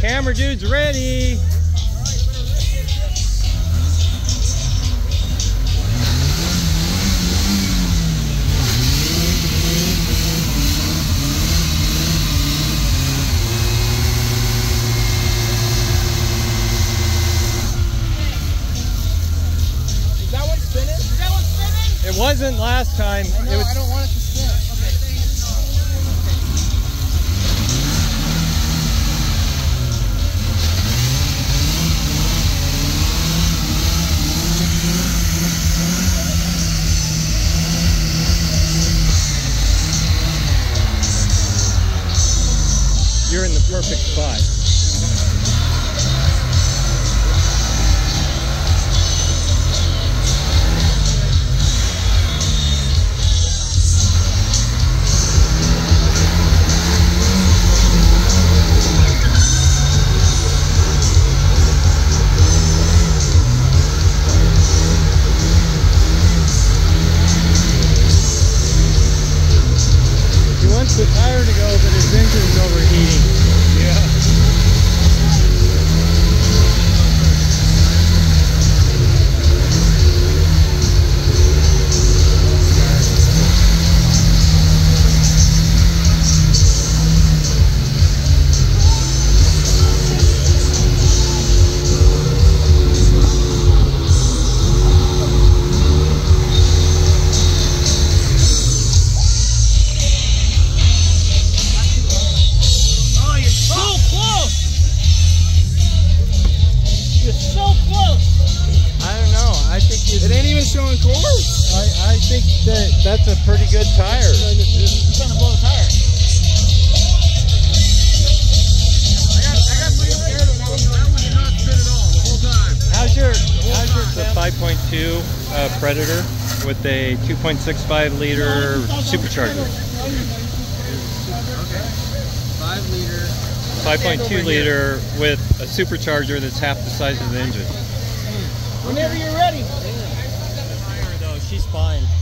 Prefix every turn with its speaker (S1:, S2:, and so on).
S1: Camera dude's ready. It wasn't last time.
S2: I know, I don't want it to spin.
S1: You're in the perfect spot. The tire to go, but his engine's overheating. Yeah.
S2: It ain't even showing course.
S1: I think that's a pretty good tire.
S2: You're trying to blow the tire. I got pretty scared when that one did not spin at all the whole time.
S1: How's your the 5.2 Predator with a 2.65 liter supercharger?
S2: Okay. 5 liter.
S1: 5.2 liter with a supercharger that's half the size of the engine.
S2: Whenever you're ready.
S1: Though she's fine.